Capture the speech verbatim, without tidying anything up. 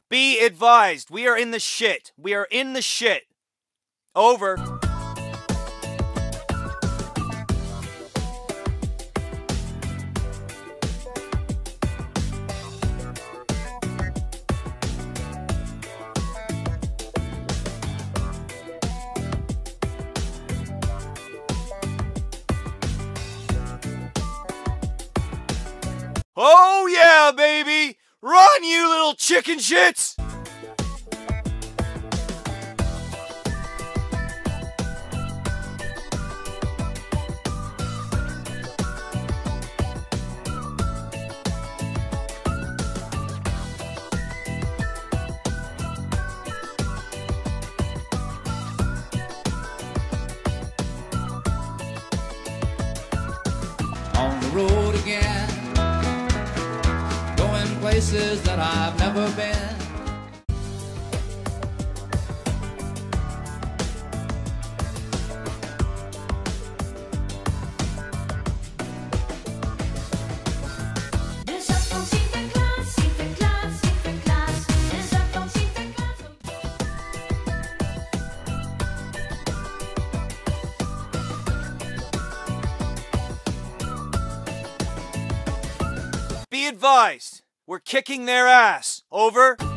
Be advised, we are in the shit. We are in the shit. Over. Oh yeah, baby! Run, you little chicken shits! On the road again, going places that I've never been. Be advised, we're kicking their ass. Over.